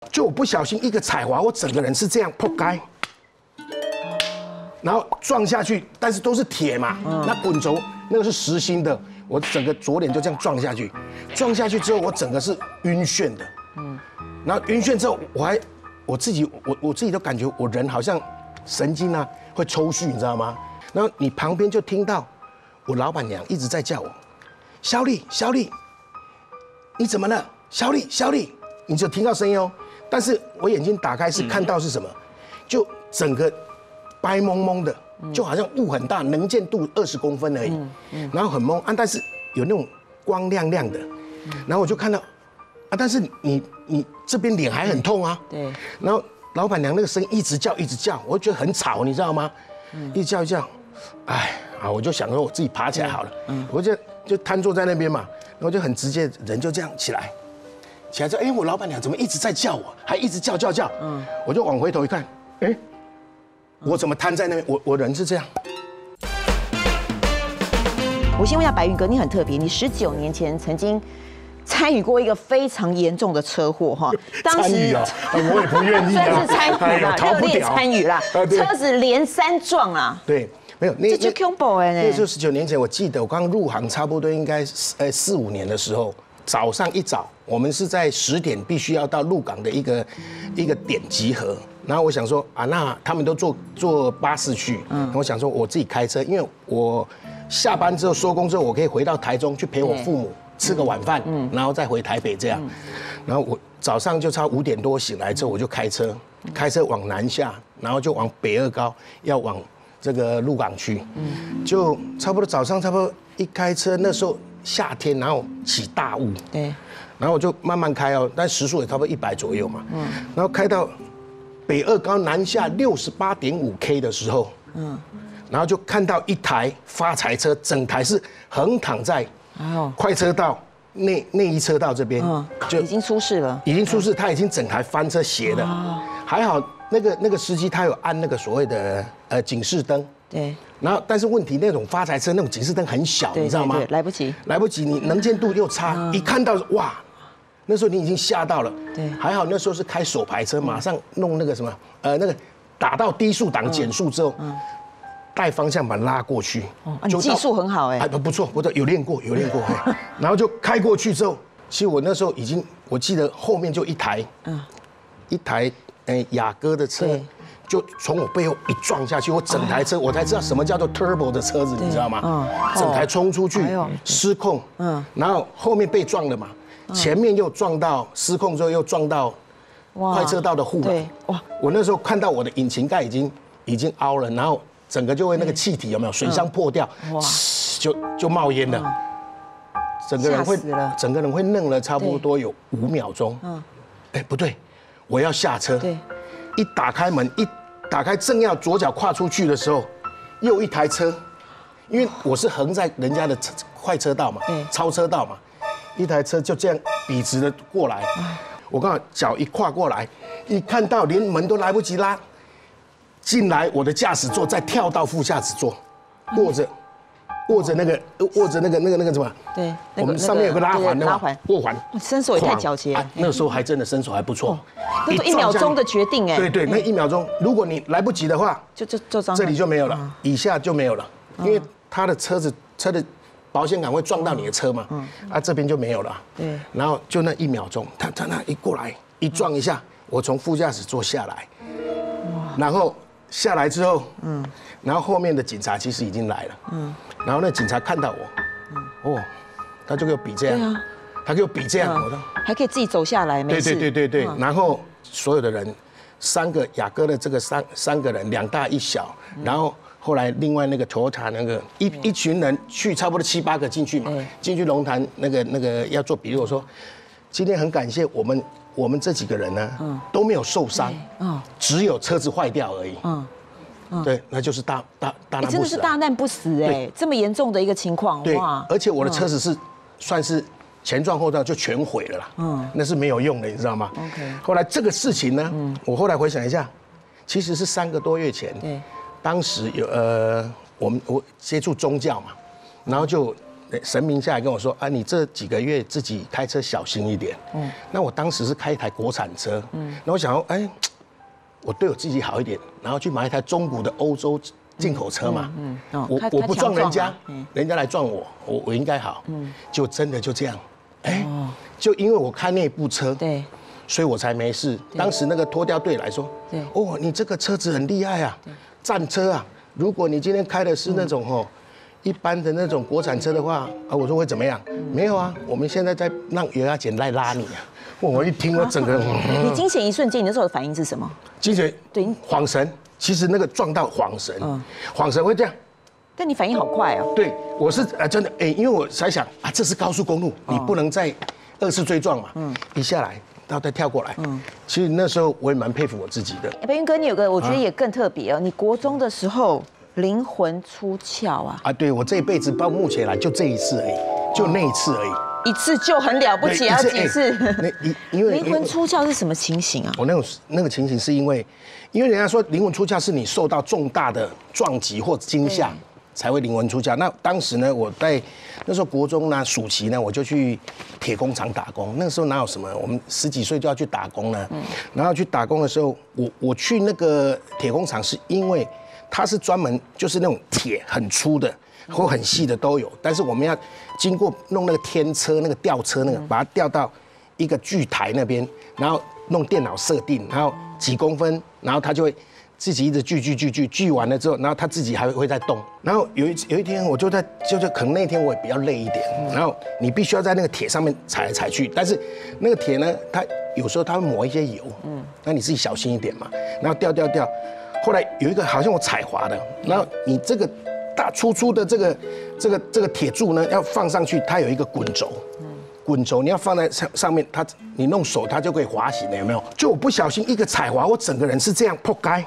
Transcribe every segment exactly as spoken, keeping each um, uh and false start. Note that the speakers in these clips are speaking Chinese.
就我不小心一个踩滑，我整个人是这样扑街，然后撞下去，但是都是铁嘛，那滚轴那个是实心的，我整个左脸就这样撞下去，撞下去之后我整个是晕眩的，嗯，然后晕眩之后我还我自己我我自己都感觉我人好像神经啊会抽搐，你知道吗？然后你旁边就听到我老板娘一直在叫我，小丽小丽，你怎么了？小丽小丽，你就听到声音哦。但是我眼睛打开是看到是什么，就整个白蒙蒙的，就好像雾很大，能见度二十公分而已，然后很蒙啊，但是有那种光亮亮的，然后我就看到啊，但是你你这边脸还很痛啊，对，然后老板娘那个声音一直叫一直叫，我就觉得很吵，你知道吗？一直叫一叫，哎啊，我就想说我自己爬起来好了，我就就瘫坐在那边嘛，然后就很直接人就这样起来。起来之后，哎，我老板娘怎么一直在叫我，还一直叫叫叫，嗯，我就往回头一看，哎，我怎么瘫在那边？我我人是这样。 我先问一下白云哥，你很特别，你十九年前曾经参与过一个非常严重的车祸哈，当时啊，我也不愿意啊， 算是参与了，热烈参与啦，车子连三撞啊， 对。没有，那这就恐怖哎， 那时候十九年前，我记得我刚入行，差不多应该呃四五年的时候。早上一早，我们是在十点必须要到鹿港的一个一个点集合。然后我想说啊，那他们都坐坐巴士去，嗯，我想说我自己开车，因为我下班之后收工之后，我可以回到台中去陪我父母吃个晚饭，嗯，然后再回台北这样。然后我早上就差五点多醒来之后，我就开车，开车往南下，然后就往北二高，要往这个鹿港去，嗯，就差不多早上差不多一开车那时候。夏天，然后起大雾，对，然后我就慢慢开哦，但时速也差不多一百左右嘛，嗯，然后开到北二高南下六十八点五 K 的时候，嗯，然后就看到一台发财车，整台是横躺在快车道内内一车道这边，嗯， 就已经出事了， 已经出事，他已经整台翻车斜的，还好那个那个司机他有按那个所谓的呃警示灯。对，然后但是问题那种发财车那种警示灯很小，你知道吗？ 对，来不及， 来不及，你能见度又差，一看到哇，那时候你已经吓到了。对，还好那时候是开手排车，马上弄那个什么，呃，那个打到低速档减速之后，带方向盘拉过去。 哦，你技术很好哎。 哎，不不错，不错，有练过，有练过。然后就开过去之后，其实我那时候已经，我记得后面就一台，嗯，一台哎雅阁的车。就从我背后一撞下去，我整台车我才知道什么叫做 turbo 的车子，你知道吗？嗯，整台冲出去，失控，嗯，然后后面被撞了嘛，前面又撞到失控之后又撞到快车道的护栏，哇！我那时候看到我的引擎盖已经已经凹了，然后整个就会那个气体有没有水箱破掉，哇，就就冒烟了，整个人会整个人会愣了差不多有五秒钟，嗯，哎不对，我要下车，对，一打开门一。打开正要左脚跨出去的时候，又一台车，因为我是横在人家的快车道嘛，超车道嘛，一台车就这样笔直的过来，我刚好脚一跨过来，一看到连门都来不及拉，进来我的驾驶座再跳到副驾驶座，握着握着那个握着那个那个那个什么，对，我们上面有个拉环的嘛，握环， 身手也太矫捷， 那个时候还真的身手还不错。 那都一秒钟的决定哎， 对对，那一秒钟，如果你来不及的话， 就就就这里就没有了，以下就没有了，因为他的车子车的保险杆会撞到你的车嘛，啊这边就没有了，对，然后就那一秒钟，他他那一过来一撞一下，我从副驾驶座下来，然后下来之后，嗯，然后后面的警察其实已经来了，嗯，然后那警察看到我，哦，他就给我比这样，他给我比这样，我说还可以自己走下来，没事， 对对对对对，然后。所有的人，三个雅阁的这个三三个人，两大一小，然后后来另外那个 Toyota 那个一一群人去，差不多七八个进去嘛，进去龙潭那个那个要做笔录，我说今天很感谢我们我们这几个人呢都没有受伤，只有车子坏掉而已，对，那就是大大大难不死， 真的是大难不死哎，这么严重的一个情况， 哇！而且我的车子是算是。前撞后撞就全毁了啦，嗯，那是没有用的，你知道吗 ？OK。后来这个事情呢，嗯，我后来回想一下，其实是三个多月前，对，当时有呃，我们我接触宗教嘛，然后就神明下来跟我说啊，你这几个月自己开车小心一点。嗯，那我当时是开一台国产车，嗯，那我想说，哎，我对我自己好一点，然后去买一台中古的欧洲进口车嘛，嗯，嗯哦、我我不撞人家，嗯、人家来撞我，我我应该好，嗯，就真的就这样，哎，哦、就因为我开那部车，对。所以我才没事。当时那个拖吊队来说，哦，你这个车子很厉害啊，战车啊。如果你今天开的是那种哦，一般的那种国产车的话，啊，我说会怎么样？没有啊，我们现在在让油压剪来拉你啊。我一听，我整个人， 你惊险一瞬间，你那时候的反应是什么？ 惊险，对，恍神。其实那个撞到恍神，嗯，恍神会这样。 但你反应好快哦。 对，我是啊，真的，哎，因为我才想啊，这是高速公路，你不能再二次追撞嘛。嗯，一下来。然后再跳过来，嗯，其实那时候我也蛮佩服我自己的。 白云哥，你有个我觉得也更特别哦，你国中的时候灵魂出窍啊！ 啊，对我这一辈子到目前来就这一次而已，就那一次而已， 一次就很了不起，要几次？ 那因为灵魂出窍是什么情形啊？ 我那种那个情形是因为，因为人家说灵魂出窍是你受到重大的撞击或惊吓。才会灵魂出窍。那当时呢，我在那时候国中呢，暑期呢，我就去铁工厂打工。那个时候哪有什么，我们十几岁就要去打工呢。嗯。然后去打工的时候，我我去那个铁工厂，是因为它是专门就是那种铁很粗的或很细的都有，但是我们要经过弄那个天车、那个吊车那个，把它吊到一个锯台那边，然后弄电脑设定，然后几公分，然后它就会。自己一直锯锯锯锯锯完了之后，然后他自己还会在动。然后有一有一天，我就在就是可能那天我也比较累一点，然后你必须要在那个铁上面踩来踩去，但是那个铁呢，它有时候它会抹一些油，嗯，那你自己小心一点嘛。然后掉掉掉，后来有一个好像我踩滑的，然后你这个大粗粗的这个这个这个铁柱呢，要放上去，它有一个滚轴。滚轴你要放在上上面，它你弄手它就可以滑行了，有没有？就我不小心一个踩滑，我整个人是这样扑街。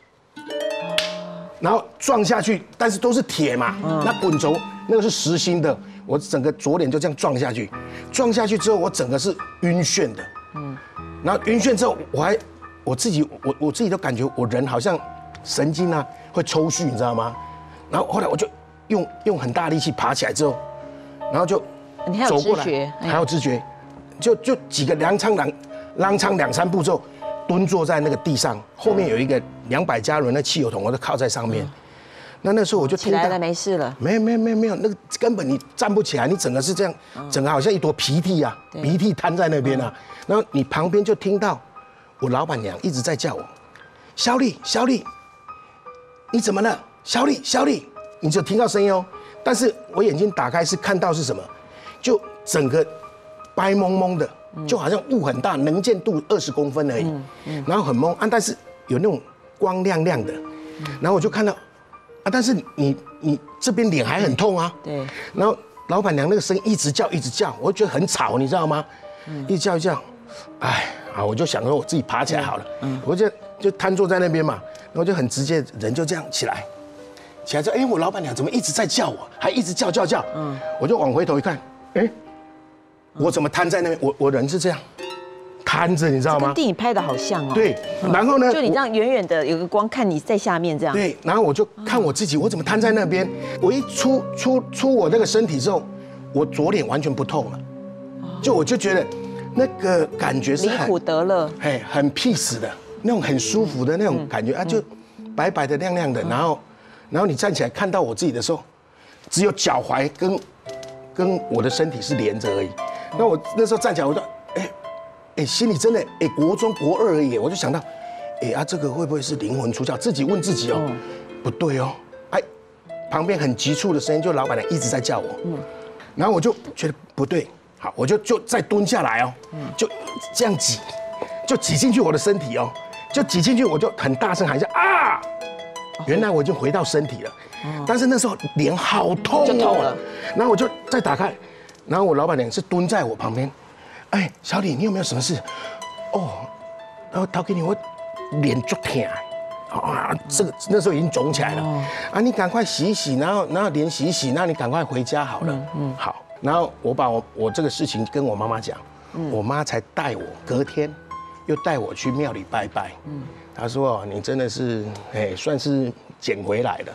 然后撞下去，但是都是铁嘛，嗯、那滚轴那个是实心的，我整个左脸就这样撞下去，撞下去之后，我整个是晕眩的，嗯，然后晕眩之后，我还我自己我我自己都感觉我人好像神经啊会抽搐，你知道吗？然后后来我就用用很大力气爬起来之后，然后就走过来，还有知觉，就就几个踉跄两踉跄两三步之后。蹲坐在那个地上，后面有一个两百加仑的汽油桶，我就靠在上面。那那时候我就听到起来了，没事了。 没有没有没有没有，那个根本你站不起来，你整个是这样，整个好像一坨鼻涕啊，鼻涕摊在那边啊。然后你旁边就听到我老板娘一直在叫我，小丽小丽，你怎么了？小丽小丽，你就听到声音哦。但是我眼睛打开是看到是什么，就整个白蒙蒙的。就好像雾很大，能见度二十公分而已，嗯嗯、然后很蒙啊，但是有那种光亮亮的，嗯、然后我就看到啊，但是你你这边脸还很痛啊，对，然后老板娘那个声音一直叫一直叫，我就觉得很吵，你知道吗？嗯、一直叫一叫，哎啊，我就想说我自己爬起来好了，嗯、我就就瘫坐在那边嘛，然后就很直接，人就这样起来，起来之后，哎，我老板娘怎么一直在叫我，还一直叫叫叫，嗯、我就往回头一看，哎。我怎么瘫在那边？我我人是这样瘫着，你知道吗？ 跟电影拍的好像哦。 对，然后呢？ 就你这样远远的有个光看你在下面这样。 对，然后我就看我自己，我怎么瘫在那边？我一出出出我那个身体之后，我左脸完全不痛了，就我就觉得那个感觉是离苦得乐， 哎，很 peace 的那种很舒服的那种感觉啊，就白白的亮亮的，然后然后你站起来看到我自己的时候，只有脚踝跟跟我的身体是连着而已。那我那时候站起来，我就哎哎，心里真的哎，国中国二而已，我就想到，哎啊，这个会不会是灵魂出窍？自己问自己哦，嗯、不对哦，哎，旁边很急促的声音，就老板娘一直在叫我，嗯，然后我就觉得不对，好，我就就再蹲下来哦，嗯，就这样挤，就挤进去我的身体哦，就挤进去，我就很大声喊一下啊，原来我已经回到身体了，嗯、但是那时候脸好痛哦，就痛了，然后我就再打开。然后我老板娘是蹲在我旁边，哎，小李，你有没有什么事？哦，然后他给你，我脸就疼，啊，这个那时候已经肿起来了，哦、啊，你赶快洗一洗，然后然后脸洗一洗，那你赶快回家好了，嗯，嗯好。然后我把我我这个事情跟我妈妈讲，嗯、我妈才带我隔天又带我去庙里拜拜，嗯，她说你真的是哎算是捡回来了。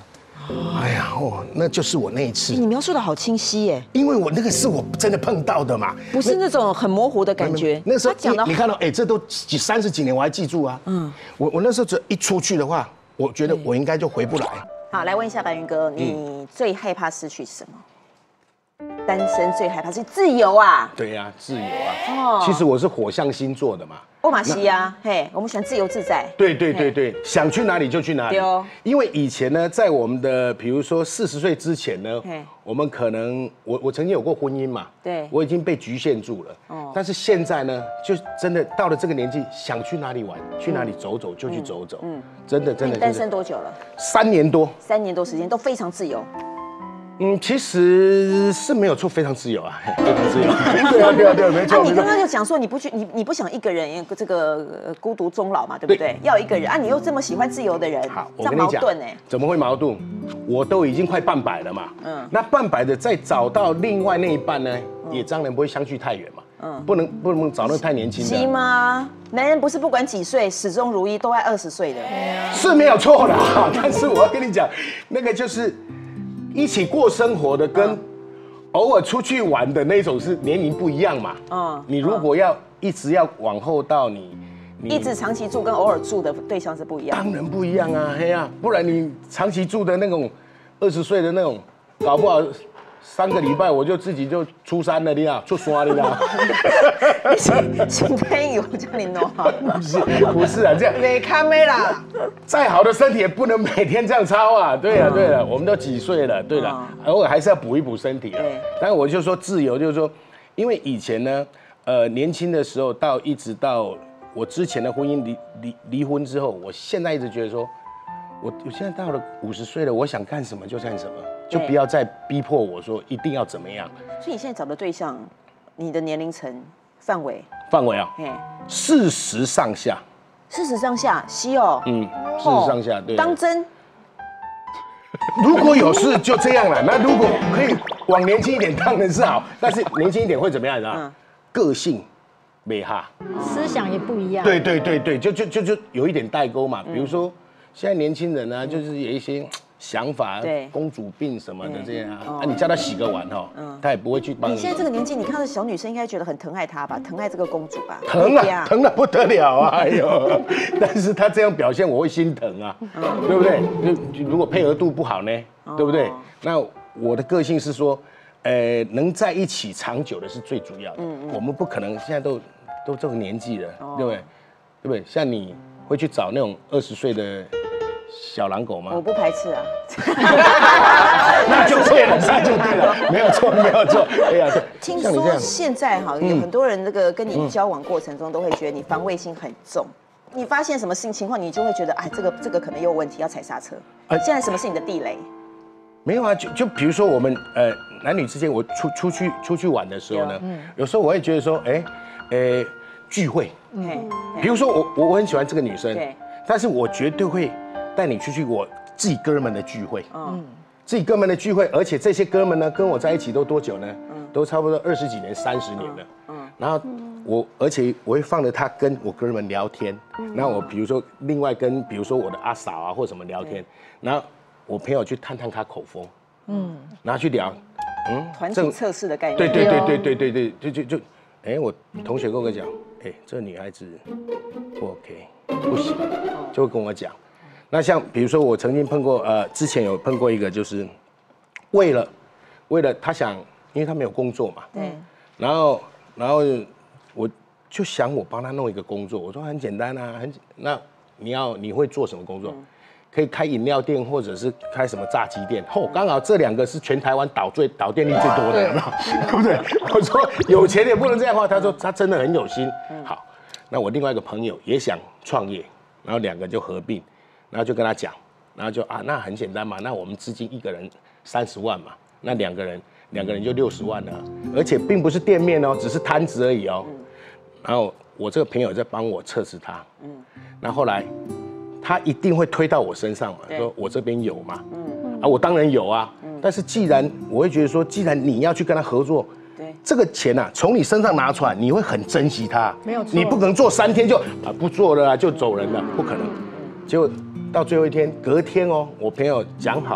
哎呀，哦，那就是我那一次。 你描述的好清晰耶， 因为我那个是我真的碰到的嘛， 不是那种很模糊的感觉。 那时候讲的， 你看到，哎，这都几三十几年，我还记住啊。嗯，我我那时候只一出去的话，我觉得我应该就回不来。 好，来问一下白云哥，你最害怕失去什么？单身最害怕是自由啊。 对呀，自由啊。其实我是火象星座的嘛。 欧马西呀，嘿，我们喜欢自由自在。 对对对对，想去哪里就去哪里。因为以前呢，在我们的比如说四十岁之前呢，我们可能我我曾经有过婚姻嘛， 对， 我已经被局限住了。哦。但是现在呢，就真的到了这个年纪，想去哪里玩，去哪里走走就去走走。嗯，真的真的。 你单身多久了？ 三年多。 三年多时间都非常自由。 嗯，其实是没有错，非常自由啊，非常自由。对啊，对啊，对啊，没错。 啊，你刚刚就讲说你不去，你你不想一个人这个孤独终老嘛，对不对？要一个人啊，你又这么喜欢自由的人， 好， 这样矛盾哎。 怎么会矛盾？我都已经快半百了嘛，嗯，那半百的再找到另外那一半呢，也当然不会相距太远嘛，嗯，不能不能找那太年轻的。是吗？男人不是不管几岁始终如一，都在二十岁的， 是没有错啦。但是我要跟你讲，那个就是。一起过生活的跟偶尔出去玩的那种是年龄不一样嘛。嗯，你如果要一直要往后到你， 一直长期住跟偶尔住的对象是不一样。 当然不一样啊，嘿呀，不然你长期住的那种二十岁的那种，搞不好三个礼拜我就自己就出山了，你啊，出山了啦。 今天有叫你弄好， 不是不是啊，这样没看没啦。 再好的身体也不能每天这样操啊。对了对了，我们都几岁了，对了，偶尔还是要补一补身体啊。但是我就说自由，就是说，因为以前呢，呃，年轻的时候到一直到我之前的婚姻离离离婚之后，我现在一直觉得说，我我现在到了五十岁了，我想干什么就干什么。就不要再逼迫我说一定要怎么样。 所以你现在找的对象，你的年龄层范围？ 范围啊，四十上下。 四十上下，西哦。 嗯，四十上下，对。 当真？ 如果有事就这样了。那如果可以往年轻一点，当然是好。但是年轻一点会怎么样？你知道？嗯、个性没哈， 思想也不一样。 对对对对，就就就就有一点代沟嘛。比如说现在年轻人呢，就是有一些。想法，公主病什么的这样啊，啊，你叫她洗个碗哈，她也不会去帮你。 你现在这个年纪，你看到小女生应该觉得很疼爱她吧，疼爱这个公主吧？ 疼啊，疼的不得了啊！哎呦，但是她这样表现，我会心疼啊，对不对？如果配合度不好呢，对不对？那我的个性是说，呃，能在一起长久的是最主要的。我们不可能现在都都这个年纪了，对不对？对不对？像你会去找那种二十岁的。小狼狗吗？ 我不排斥啊， 那就对了，那就对了，没有错，没有错。哎呀， 听说现在哈，有很多人这个跟你交往过程中都会觉得你防卫心很重，你发现什么事情况，你就会觉得哎，这个这个可能有问题，要踩刹车。现在什么是你的地雷？ 没有啊，就就比如说我们呃男女之间，我出出去出去玩的时候呢，有时候我会觉得说，哎，呃聚会，嗯，比如说我我我很喜欢这个女生，对，但是我绝对会。带你出去我自己哥们的聚会，嗯，自己哥们的聚会，而且这些哥们呢跟我在一起都多久呢？嗯，都差不多二十几年、三十年了。嗯，然后我而且我会放着他跟我哥们聊天，那我比如说另外跟比如说我的阿嫂啊或什么聊天，然后我朋友去探探他口风，嗯，然后去聊， 嗯，团体测试的概念。 对对对对对对对，就就就，哎，我同学跟我讲，哎，这女孩子不 OK， 不行，就会跟我讲。那像比如说我曾经碰过，呃，之前有碰过一个，就是为了为了他想，因为他没有工作嘛，对，然后然后我就想我帮他弄一个工作，我说很简单啊，很那你要你会做什么工作？嗯、可以开饮料店或者是开什么炸鸡店，哦，刚好这两个是全台湾导最导电力最多的，有没有？对不对？我说有钱也不能这样花，他说他真的很有心。好，那我另外一个朋友也想创业，然后两个就合并。然后就跟他讲，然后就啊，那很简单嘛，那我们资金一个人三十万嘛，那两个人两个人就六十万了，而且并不是店面哦，只是摊子而已哦。嗯、然后我这个朋友在帮我测试他，嗯，那后来他一定会推到我身上嘛，说我这边有嘛，嗯，啊，我当然有啊，嗯、但是既然我会觉得说，既然你要去跟他合作，对，这个钱啊从你身上拿出来，你会很珍惜他， 没有错， 你不可能做三天就啊不做了啊就走人了，不可能，结果。到最后一天，隔天哦，我朋友讲好了，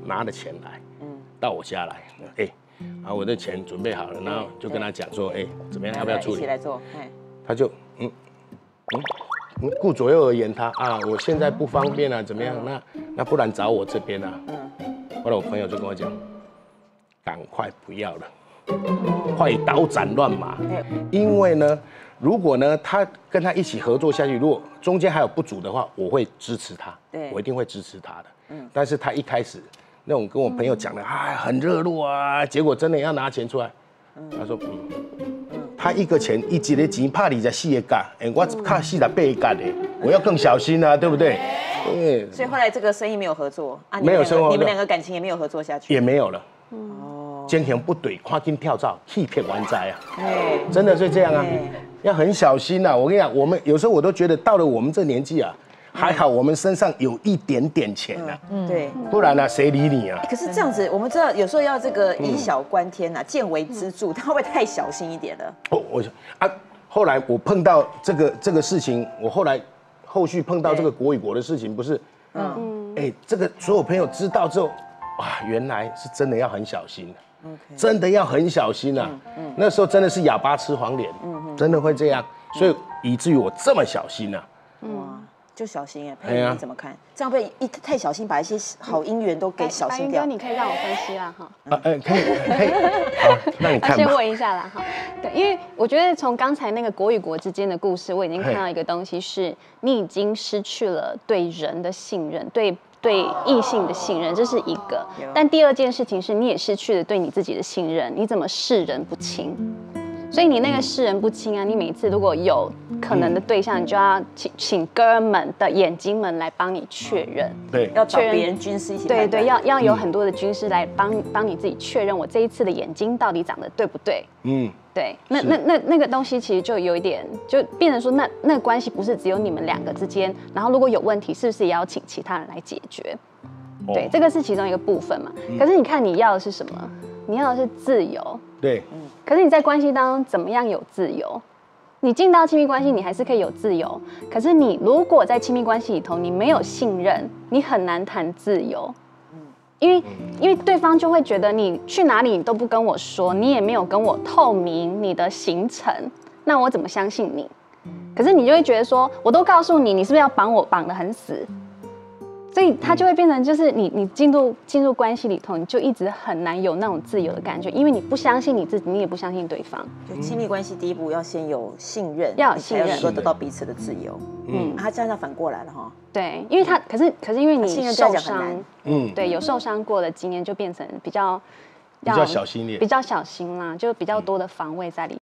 拿了钱来，嗯，到我家来，哎，啊，我的钱准备好了，然后就跟他讲说，哎，怎么样，要不要处理？ 一起来做， 他就嗯嗯嗯，顾左右而言他啊，我现在不方便啊，怎么样？那那不然找我这边啊。嗯，后来我朋友就跟我讲，赶快不要了。快刀斩乱麻，因为呢，如果呢他跟他一起合作下去，如果中间还有不足的话，我会支持他，我一定会支持他的。嗯，但是他一开始那种跟我朋友讲的，哎，很热络啊，结果真的要拿钱出来，他说，嗯，他一个钱一集的钱怕你在四个嘎，哎，我怕四十八个嘎的，我要更小心啊，对不对？ 对。所以后来这个生意没有合作啊， 没有生活， 你们两个感情也没有合作下去， 也没有了。哦。奸雄不对，跨境跳蚤，欺骗完灾啊！真的是这样啊，要很小心呐、啊。我跟你讲，我们有时候我都觉得到了我们这年纪啊，还好我们身上有一点点钱啊， 嗯，对， 不然呢、啊，谁理你啊？ 可是这样子，我们知道有时候要这个以小观天呐、啊，见微知著，他会不会太小心一点了？ 哦，我啊，后来我碰到这个这个事情，我后来后续碰到这个国与国的事情，不是，嗯，哎，这个所有朋友知道之后，哇，原来是真的要很小心的。Okay. 真的要很小心啊！嗯嗯、那时候真的是哑巴吃黄连，嗯、真的会这样，所以以至于我这么小心啊！ 哇，就小心哎，佩仪你怎么看？这样会一太小心，把一些好姻缘都给小心掉。 白云哥，你可以让我分析啦哈。 啊，哎，可以可以，好，那你看吧。 先问一下啦哈。对，因为我觉得从刚才那个国与国之间的故事，我已经看到一个东西是，你已经失去了对人的信任，对。对异性的信任，这是一个。但第二件事情是，你也失去了对你自己的信任。你怎么视人不清？所以你那个视人不清啊，你每次如果有可能的对象，你就要请请哥们的眼睛们来帮你确认。 对， 要找别人军师一起。 对对，要要有很多的军师来帮帮你自己确认，我这一次的眼睛到底长得对不对？嗯。对，那那那那个东西其实就有一点，就变成说那那个关系不是只有你们两个之间，然后如果有问题，是不是也要请其他人来解决？哦、对，这个是其中一个部分嘛。嗯、可是你看你要的是什么？你要的是自由。 对， 嗯。可是你在关系当中怎么样有自由？你进到亲密关系，你还是可以有自由。可是你如果在亲密关系里头，你没有信任，你很难谈自由。因为，因为对方就会觉得你去哪里你都不跟我说，你也没有跟我透明你的行程，那我怎么相信你？可是你就会觉得说，我都告诉你，你是不是要绑我绑得很死？所以它就会变成就是你你进入进入关系里头，你就一直很难有那种自由的感觉，因为你不相信你自己，你也不相信对方。 就亲密关系第一步要先有信任， 要有信任， 才能够得到彼此的自由。嗯，他这样反过来了哈。 对，因为他可是可是因为你受伤， 嗯， 对，有受伤过的经验就变成比较比较小心一点， 比较小心啦，就比较多的防卫在里面。